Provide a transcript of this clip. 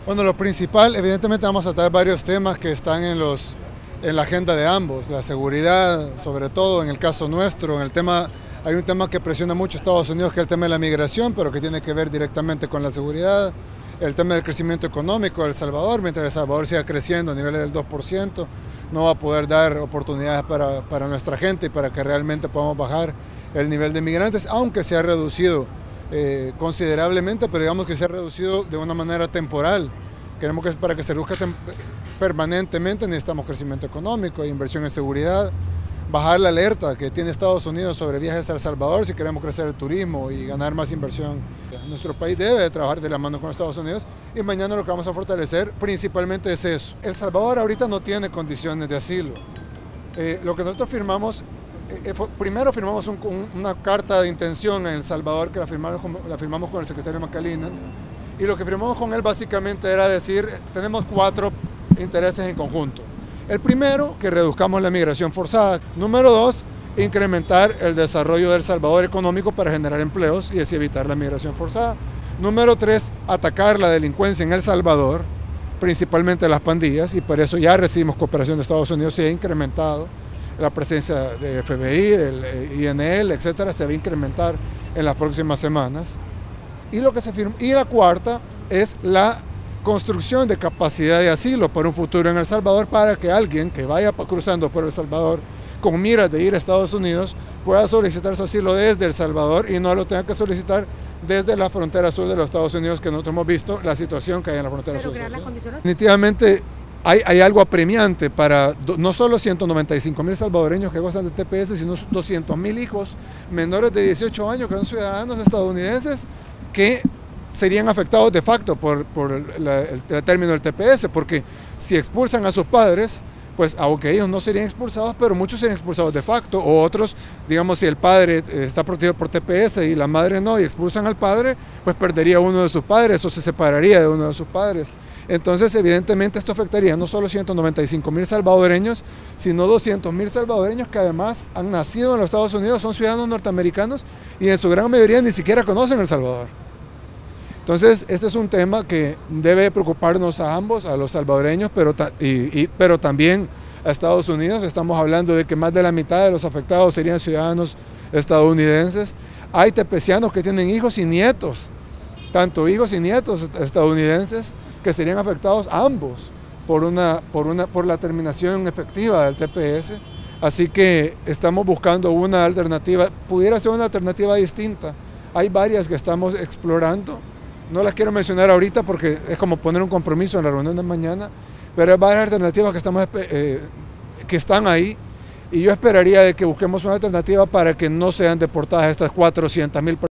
Bueno, lo principal, evidentemente vamos a tratar varios temas que están en la agenda de ambos, la seguridad, sobre todo en el caso nuestro, hay un tema que presiona mucho a Estados Unidos, que es el tema de la migración, pero que tiene que ver directamente con la seguridad, el tema del crecimiento económico de El Salvador. Mientras El Salvador siga creciendo a niveles del 2%, no va a poder dar oportunidades para nuestra gente y para que realmente podamos bajar el nivel de migrantes, aunque se ha reducido considerablemente, pero digamos que se ha reducido de una manera temporal. Queremos que para que se reduzca permanentemente necesitamos crecimiento económico e inversión en seguridad, bajar la alerta que tiene Estados Unidos sobre viajes a El Salvador si queremos crecer el turismo y ganar más inversión. Nuestro país debe trabajar de la mano con Estados Unidos y mañana lo que vamos a fortalecer principalmente es eso. El Salvador ahorita no tiene condiciones de asilo. Lo que nosotros firmamos, primero firmamos una carta de intención en El Salvador que la firmamos con el secretario Macalina, y lo que firmamos con él básicamente era decir, tenemos 4 intereses en conjunto. El primero, que reduzcamos la migración forzada. Número 2, incrementar el desarrollo de El Salvador económico para generar empleos y así evitar la migración forzada. Número 3, atacar la delincuencia en El Salvador, principalmente las pandillas, y por eso ya recibimos cooperación de Estados Unidos, se ha incrementado la presencia de FBI, del INL, etcétera, se va a incrementar en las próximas semanas. Y la cuarta es la construcción de capacidad de asilo para un futuro en El Salvador, para que alguien que vaya cruzando por El Salvador con miras de ir a Estados Unidos pueda solicitar su asilo desde El Salvador y no lo tenga que solicitar desde la frontera sur de los Estados Unidos, que nosotros hemos visto la situación que hay en la frontera sur. Definitivamente hay algo apremiante para no solo 195.000 salvadoreños que gozan de TPS, sino 200.000 hijos menores de 18 años que son ciudadanos estadounidenses que serían afectados de facto por el término del TPS, porque si expulsan a sus padres, pues aunque ellos no serían expulsados, pero muchos serían expulsados de facto, o otros, digamos, si el padre está protegido por TPS y la madre no, y expulsan al padre, pues perdería uno de sus padres o se separaría de uno de sus padres. Entonces, evidentemente, esto afectaría no solo 195.000 salvadoreños, sino 200.000 salvadoreños que además han nacido en los Estados Unidos, son ciudadanos norteamericanos y en su gran mayoría ni siquiera conocen El Salvador. Entonces, este es un tema que debe preocuparnos a ambos, a los salvadoreños, pero también a Estados Unidos. Estamos hablando de que más de la mitad de los afectados serían ciudadanos estadounidenses. Hay tepecianos que tienen hijos y nietos, tanto hijos y nietos estadounidenses, que serían afectados ambos por la terminación efectiva del TPS. Así que estamos buscando una alternativa, pudiera ser una alternativa distinta. Hay varias que estamos explorando. No las quiero mencionar ahorita porque es como poner un compromiso en la reunión de mañana, pero hay varias alternativas que están ahí, y yo esperaría de que busquemos una alternativa para que no sean deportadas estas 400.000 personas.